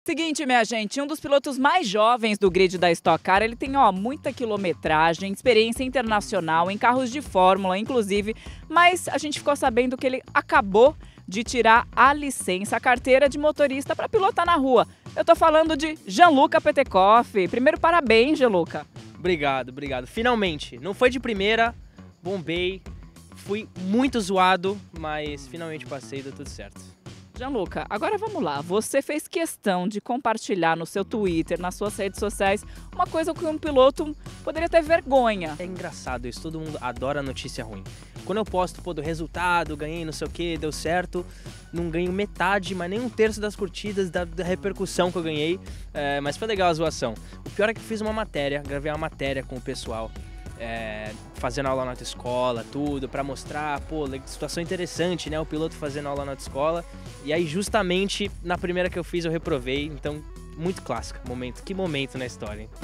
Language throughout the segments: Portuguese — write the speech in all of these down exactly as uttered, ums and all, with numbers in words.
Seguinte, minha gente, um dos pilotos mais jovens do grid da Stock Car, ele tem ó, muita quilometragem, experiência internacional em carros de Fórmula, inclusive, mas a gente ficou sabendo que ele acabou de tirar a licença, a carteira de motorista para pilotar na rua. Eu tô falando de Gianluca Petekoff. Primeiro, parabéns, Gianluca. Obrigado, obrigado. Finalmente, não foi de primeira, bombei, fui muito zoado, mas finalmente passei e deu tudo certo. Gianluca, agora vamos lá. Você fez questão de compartilhar no seu Twitter, nas suas redes sociais, uma coisa que um piloto poderia ter vergonha. É engraçado isso, todo mundo adora notícia ruim. Quando eu posto, pô, do resultado, ganhei não sei o que, deu certo, não ganho metade, mas nem um terço das curtidas, da, da repercussão que eu ganhei, é, mas foi legal a zoação. O pior é que eu fiz uma matéria, gravei uma matéria com o pessoal, É, fazendo aula na autoescola, tudo, pra mostrar, pô, situação interessante, né, o piloto fazendo aula na autoescola, e aí justamente na primeira que eu fiz eu reprovei, então muito clássico, momento, que momento na história, hein?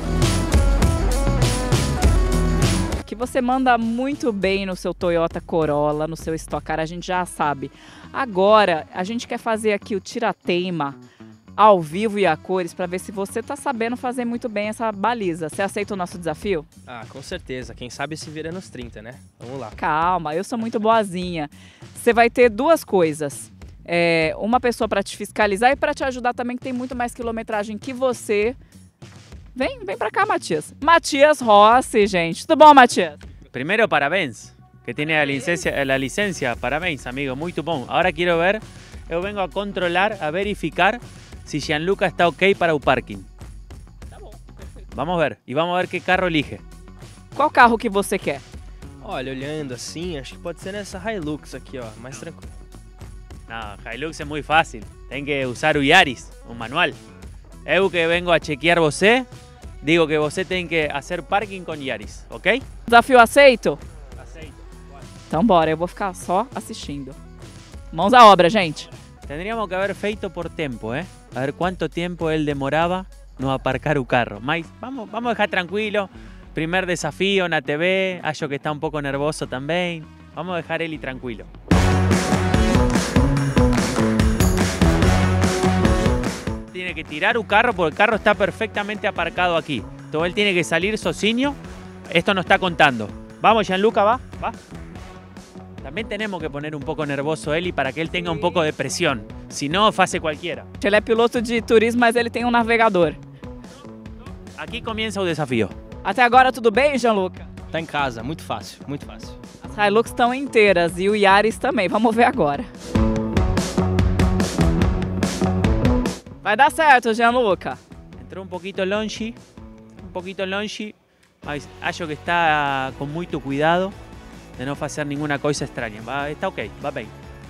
Que você manda muito bem no seu Toyota Corolla, no seu Stock Car, a gente já sabe. Agora, a gente quer fazer aqui o tira-teima ao vivo e a cores para ver se você tá sabendo fazer muito bem essa baliza. Você aceita o nosso desafio? Ah, com certeza. Quem sabe se vira nos trinta, né? Vamos lá. Calma, eu sou muito boazinha. Você vai ter duas coisas. É, uma pessoa para te fiscalizar e para te ajudar também, que tem muito mais quilometragem que você. Vem, vem para cá, Matias. Matias Rossi, gente. Tudo bom, Matias? Primero, parabéns. Que tiene a licencia, la licencia. Parabéns, amigo. Muito bom. Ahora quiero ver, eu vengo a controlar, a verificar si Gianluca está ok para o parking. Tá bom, perfeito. Vamos ver. E vamos ver que carro elige. Qual carro que você quer? Olha, olhando assim, acho que pode ser nessa Hilux aqui, ó, mais tranquilo. No, Hilux é muito fácil. Tem que usar o Yaris, um manual. Eu que vengo a chequear você, digo que você tem que fazer parking com Yaris, ok? Desafio aceito? Aceito. Então bora, eu vou ficar só assistindo. Mãos à obra, gente. Tendríamos que haber feito por tempo, ¿eh? A ver cuánto tiempo él demoraba no aparcar o carro. Mas vamos, vamos a dejar tranquilo. Primer desafío na T V. Acho que está un poco nervoso también. Vamos a dejar él tranquilo. Tiene que tirar o carro porque el carro está perfectamente aparcado aquí. Entonces él tiene que salir sozinho. Esto no está contando. Vamos, Gianluca, va, va. También tenemos que poner un poco nervoso ele para que él tenga un poco de presión. Si no, hace cualquiera. Ele é piloto de turismo, mas ele tem um navegador. Aqui comienza o desafio. Até agora tudo bem, Gianluca? Tá em casa, muito fácil, muito fácil. As Hilux estão inteiras e o Yaris também. Vamos ver agora. Vai dar certo, Gianluca. Entrou um pouquinho longe, um pouquinho longe, mas acho que está com muito cuidado de não fazer nenhuma coisa estranha. Va, está ok, va bem.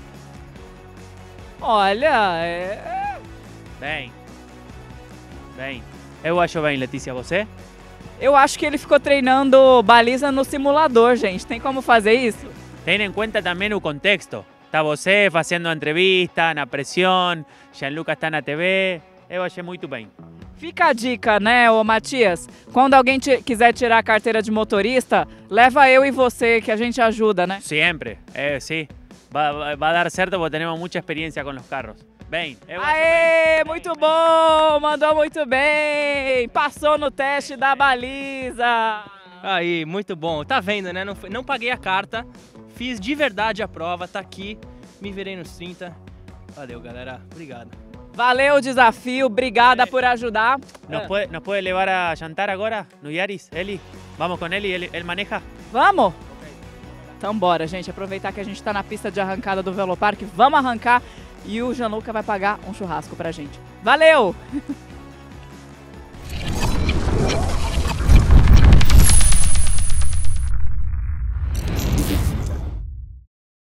Olha, é... Bem. Bem. Eu acho bem, Letícia, você? eu acho que ele ficou treinando baliza no simulador, gente. Tem como fazer isso? Ten em conta também o contexto. Está você fazendo entrevista, na pressão, Gianluca está na T V. Eu achei muito bem. Fica a dica, né, ô Matias? Quando alguém te, quiser tirar a carteira de motorista, leva eu e você que a gente ajuda, né? Sempre, eh, sim. Vai, vai dar certo porque temos muita experiência com os carros. Bem, eu acho Aê, bem. muito Bem, bom! Mandou muito bem! Passou no teste da baliza! Aí, muito bom. Tá vendo, né? Não, foi- não paguei a carta, fiz de verdade a prova, tá aqui, me virei nos trinta. Valeu, galera. Obrigado. Valeu o desafio, obrigada por ajudar. ¿Nos Ah, puede, ¿Nos puede llevar a jantar agora no Yaris, Eli? Vamos con Eli, él, él maneja. Vamos? Então bora, gente. Aproveitar que a gente tá na pista de arrancada do Velopark. Vamos arrancar e o Gianluca vai pagar um churrasco pra gente. Valeu!